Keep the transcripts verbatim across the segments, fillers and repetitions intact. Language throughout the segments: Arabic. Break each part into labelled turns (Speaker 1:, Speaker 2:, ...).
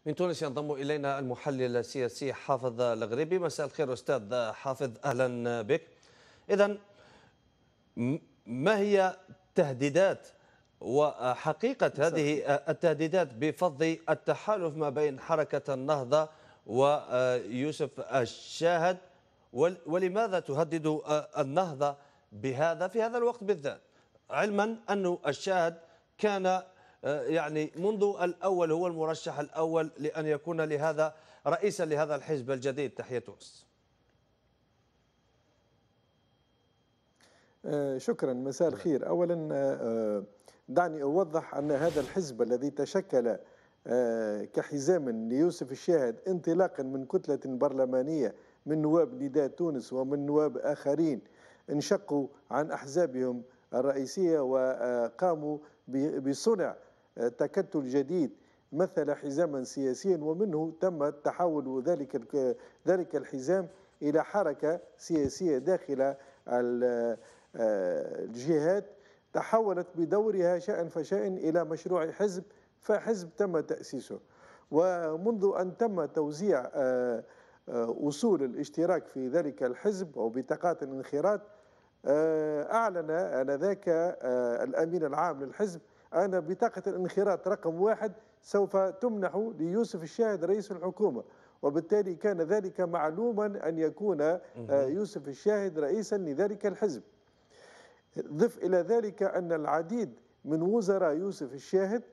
Speaker 1: من تونس ينضم إلينا المحلل السياسي حافظ الغريبي. مساء الخير أستاذ حافظ، أهلا بك. إذا ما هي تهديدات وحقيقة
Speaker 2: مساء
Speaker 1: هذه
Speaker 2: الخير.
Speaker 1: التهديدات بفض التحالف ما بين حركة النهضة ويوسف الشاهد، ولماذا تهدد النهضة بهذا في هذا الوقت بالذات، علما أن الشاهد كان يعني منذ الأول هو المرشح الأول لأن يكون لهذا رئيسا لهذا الحزب الجديد. تحية تونس.
Speaker 2: آه، شكرا. مساء الخير. أولا آه، دعني أوضح أن هذا الحزب الذي تشكل آه، كحزام ليوسف الشاهد انطلاقا من كتلة برلمانية من نواب نداء تونس ومن نواب آخرين انشقوا عن أحزابهم الرئيسية وقاموا بصنع تكتل جديد مثل حزاما سياسيا، ومنه تم تحول ذلك ذلك الحزام إلى حركة سياسية داخل الجهات تحولت بدورها شيئا فشيئا إلى مشروع حزب، فحزب تم تأسيسه. ومنذ أن تم توزيع أصول الاشتراك في ذلك الحزب وبطاقات الانخراط، أعلن آنذاك الأمين العام للحزب أن بطاقة الانخراط رقم واحد سوف تمنح ليوسف الشاهد رئيس الحكومة، وبالتالي كان ذلك معلوما أن يكون يوسف الشاهد رئيسا لذلك الحزب. ضف إلى ذلك أن العديد من وزراء يوسف الشاهد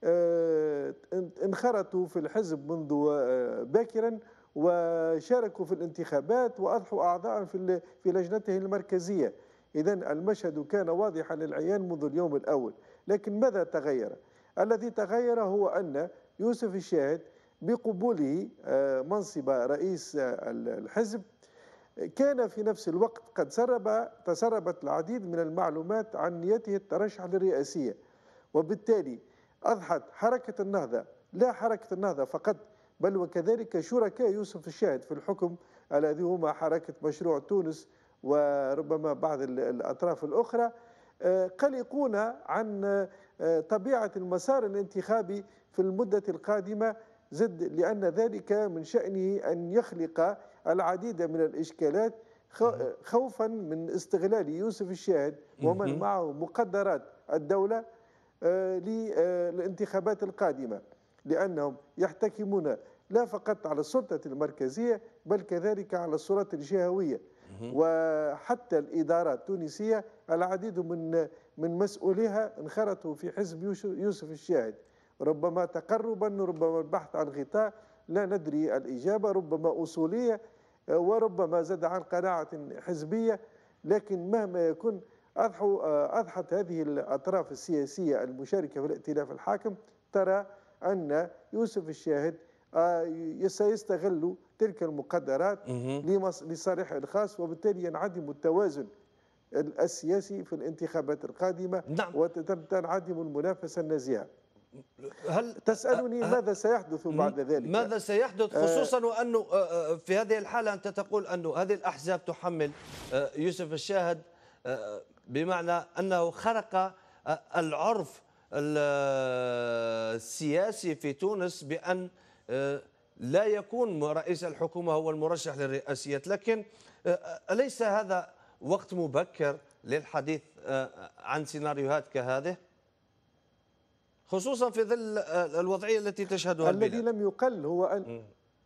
Speaker 2: انخرطوا في الحزب منذ باكرا وشاركوا في الانتخابات وأضحوا أعضاء في في لجنته المركزية. إذن المشهد كان واضحا للعيان منذ اليوم الأول. لكن ماذا تغير؟ الذي تغير هو أن يوسف الشاهد بقبوله منصب رئيس الحزب كان في نفس الوقت قد سرب تسربت العديد من المعلومات عن نيته الترشح للرئاسية، وبالتالي أضحت حركة النهضة، لا حركة النهضة فقط بل وكذلك شركاء يوسف الشاهد في الحكم الذي هما حركة مشروع تونس وربما بعض الأطراف الأخرى، قلقون عن طبيعة المسار الانتخابي في المدة القادمة، زد لأن ذلك من شأنه أن يخلق العديد من الإشكالات خوفا من استغلال يوسف الشاهد ومن معه مقدرات الدولة للانتخابات القادمة، لأنهم يحتكمون لا فقط على السلطة المركزية بل كذلك على السلطات الجهوية. وحتى الإدارات التونسية العديد من من مسؤوليها انخرطوا في حزب يوسف الشاهد، ربما تقربا، ربما البحث عن غطاء، لا ندري الإجابة، ربما أصولية وربما زاد عن قناعة حزبية. لكن مهما يكن أضحوا أضحت هذه الأطراف السياسية المشاركة في الائتلاف الحاكم ترى أن يوسف الشاهد سيستغل تلك المقدرات لصالحه الخاص، وبالتالي ينعدم التوازن السياسي في الانتخابات القادمة.
Speaker 1: نعم.
Speaker 2: وتنعدم المنافسة النزيهة.
Speaker 1: هل
Speaker 2: تسألني ماذا سيحدث بعد ذلك؟
Speaker 1: ماذا سيحدث، خصوصا وأنه في هذه الحالة أنت تقول أن هذه الأحزاب تحمل يوسف الشاهد بمعنى أنه خرق العرف السياسي في تونس بأن لا يكون رئيس الحكومة هو المرشح للرئاسيات، لكن أليس هذا وقت مبكر للحديث عن سيناريوهات كهذه، خصوصا في ظل الوضعية التي تشهدها البلاد؟
Speaker 2: الذي لم يقل هو أن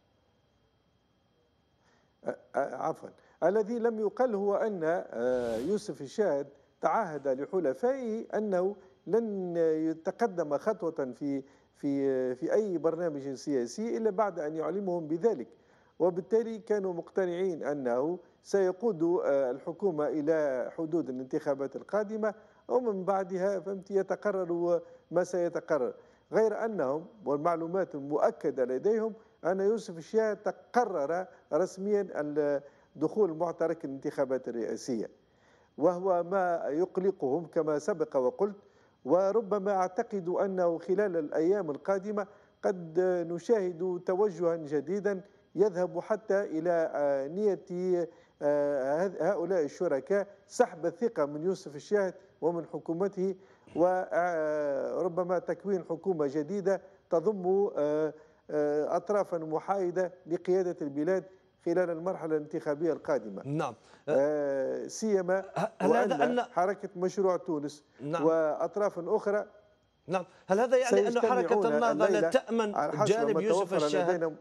Speaker 2: عفوا الذي لم يقل هو أن يوسف الشاهد تعهد لحلفائه أنه لن يتقدم خطوة في في في أي برنامج سياسي إلا بعد أن يعلمهم بذلك، وبالتالي كانوا مقتنعين أنه سيقود الحكومة إلى حدود الانتخابات القادمة ومن بعدها فهمت يتقرر ما سيتقرر. غير أنهم والمعلومات المؤكدة لديهم أن يوسف الشاهد قرر رسميا دخول معترك الانتخابات الرئاسية، وهو ما يقلقهم كما سبق وقلت. وربما أعتقد أنه خلال الأيام القادمة قد نشاهد توجها جديدا يذهب حتى إلى نية هؤلاء الشركاء سحب الثقة من يوسف الشاهد ومن حكومته، وربما تكوين حكومة جديدة تضم أطرافا محايدة لقيادة البلاد خلال المرحلة الانتخابية القادمة.
Speaker 1: نعم.
Speaker 2: آه، سيما
Speaker 1: هل هذا
Speaker 2: وأن
Speaker 1: أن
Speaker 2: حركة مشروع تونس
Speaker 1: نعم
Speaker 2: وأطراف أخرى
Speaker 1: نعم هل هذا يعني أن حركة
Speaker 2: سيجتمعون
Speaker 1: النهضة لا
Speaker 2: الليلة
Speaker 1: تأمن
Speaker 2: على حسب
Speaker 1: جانب
Speaker 2: ما
Speaker 1: يوسف
Speaker 2: توفر
Speaker 1: الشاهد؟
Speaker 2: لدينا.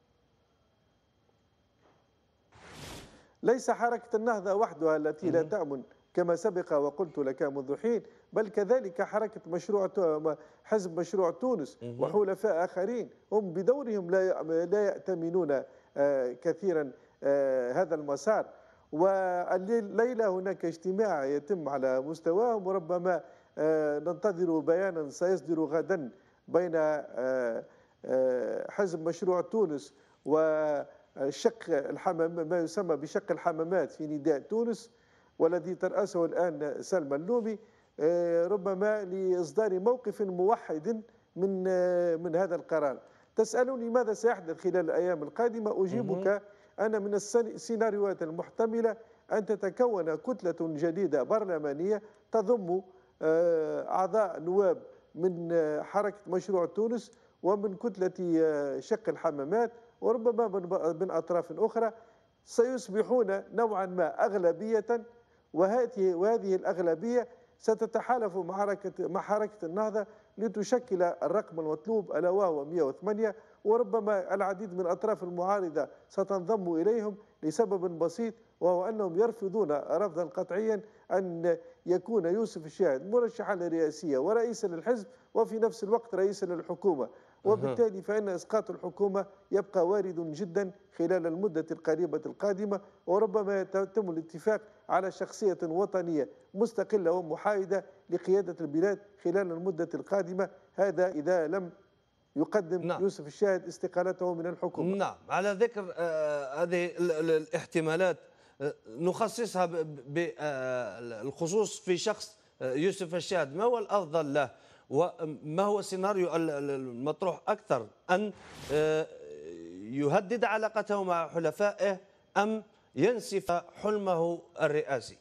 Speaker 2: ليس حركة النهضة وحدها التي لا تأمن كما سبق وقلت لك منذ حين، بل كذلك حركة مشروع حزب مشروع تونس وحلفاء آخرين هم بدورهم لا لا يأتمنون كثيرا هذا المسار. والليلة هناك اجتماع يتم على مستواهم، وربما ننتظر بيانا سيصدر غدا بين حزب مشروع تونس وشق الحمام ما يسمى بشق الحمامات في نداء تونس، والذي ترأسه الآن سلمى اللومي، ربما لإصدار موقف موحد من من هذا القرار. تسألني ماذا سيحدث خلال الأيام القادمة؟ أجيبك أن من السيناريوهات المحتملة أن تتكون كتلة جديدة برلمانية تضم أعضاء نواب من حركة مشروع تونس ومن كتلة شق الحمامات وربما من أطراف أخرى، سيصبحون نوعا ما أغلبية، وهذه وهذه الأغلبية ستتحالف مع حركة مع حركة النهضة لتشكل الرقم المطلوب ألا وهو مئة وثمانية، وربما العديد من الأطراف المعارضة ستنضم إليهم لسبب بسيط، وهو أنهم يرفضون رفضا قطعيا أن يكون يوسف الشاهد مرشحا للرئاسية ورئيسا للحزب وفي نفس الوقت رئيسا للحكومة، وبالتالي فإن إسقاط الحكومة يبقى وارد جدا خلال المدة القريبة القادمة، وربما يتم الاتفاق على شخصية وطنية مستقلة ومحايدة لقيادة البلاد خلال المدة القادمة، هذا إذا لم يقدم نعم. يوسف الشاهد استقالته من الحكومة.
Speaker 1: نعم، على ذكر آه هذه الاحتمالات آه نخصصها بالخصوص في شخص آه يوسف الشاهد، ما هو الأفضل له وما هو السيناريو المطروح أكثر، أن آه يهدد علاقته مع حلفائه أم ينسف حلمه الرئاسي؟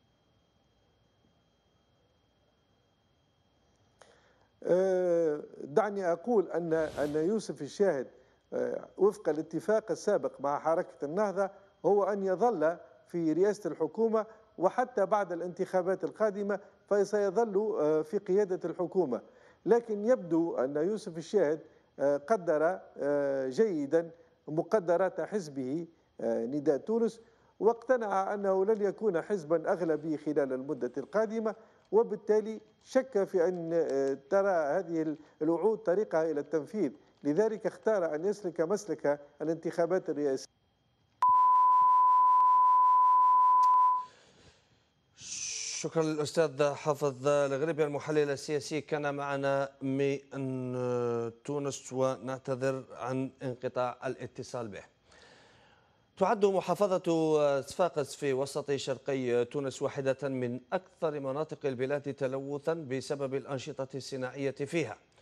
Speaker 2: دعني أقول أن أن يوسف الشاهد وفق الاتفاق السابق مع حركة النهضة هو أن يظل في رئاسة الحكومة، وحتى بعد الانتخابات القادمة فسيظل في قيادة الحكومة، لكن يبدو أن يوسف الشاهد قدر جيدا مقدرات حزبه نداء تونس، واقتنع أنه لن يكون حزبا أغلبي خلال المدة القادمة، وبالتالي شك في أن ترى هذه الوعود طريقها إلى التنفيذ، لذلك اختار أن يسلك مسلك الانتخابات الرئاسية.
Speaker 1: شكرا للأستاذ حافظ الغريبي المحلل السياسي، كان معنا من تونس ونعتذر عن انقطاع الاتصال به. تعد محافظة صفاقس في وسط شرقي تونس واحدة من أكثر مناطق البلاد تلوثا بسبب الأنشطة الصناعية فيها.